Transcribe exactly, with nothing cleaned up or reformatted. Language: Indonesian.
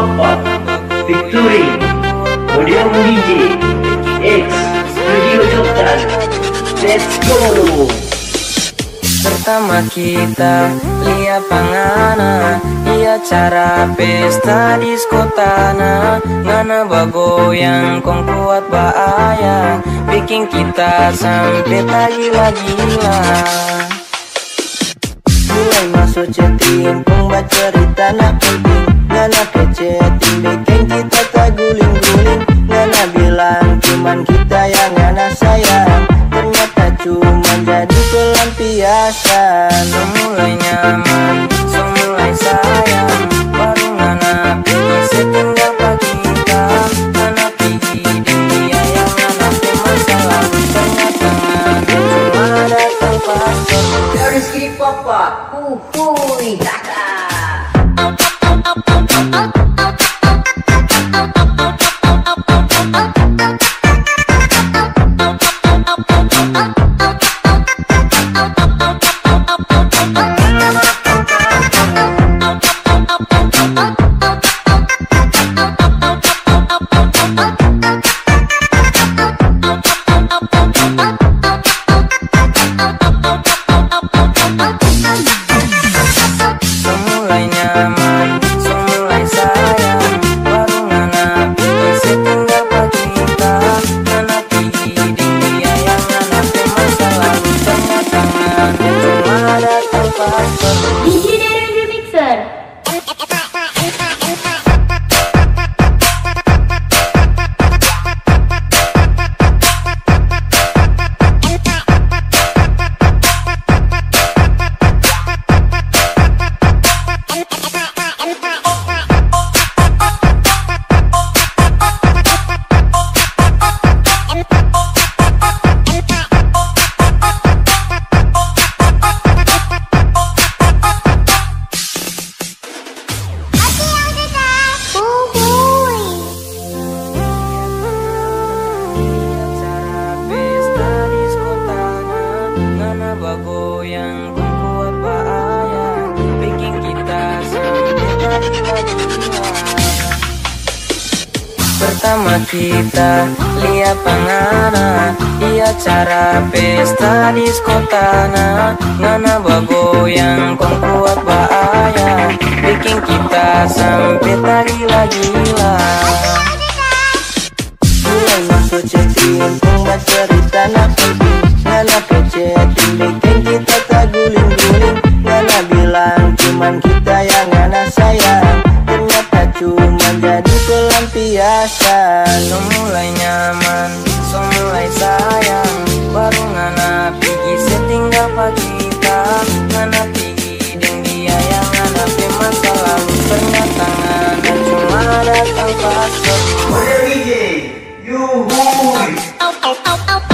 Papa featuring Audio D J X Studio Jogja. Let's go. Pertama kita lihat pangana, iya cara pesta disko tanah. Ngana bagoyang kong kuat bahaya, bikin kita sampai tak gila-gila. Mulai masuk chatting, kong baca cerita nak penting. Ngana ke chatting, bikin kita tak guling-guling. Ngana bilang cuman kita yang ngana sayang, ternyata cuman jadi pelampiasan. Semulai nyaman, semulai sayang, baru ngana pilih setinggal pagi kita. Ngana pilih dia yang ngana ke masa lalu, ternyata ngana cuma datang pas perlu. Dari Skip Papa, uhuy, dadah. Semulai nyaman, semulai sayang, baru ngana pilih setinggal pagi kita. Ngana pilih dia yang ngana ke masa lalu, ternyata ngana cuma datang pas perlu. D J Darren Remixer. Ngana bagoyang kong kuat bahaya, bikin kita sampai tak gila-gila. Pertama kita lihat pangana, iya cara pesta disko tanah. Ngana bagoyang kong kuat bahaya, bikin kita sampai tak gila-gila. Mulai masuk chatting, kong baca cerita nak penting. Ngana ke chatting, bikin kita tak guling-guling. Ngana bilang cuman kita yang ngana sayang, ternyata cuman jadi pelampiasan. Semulai nyaman, semulai sayang, baru ngana pergi setinggal pagi kita. Ngana pergi dia yang ngana ke masa lalu, ternyata ngana cuma datang pas perlu. Audio D J, yuhuy.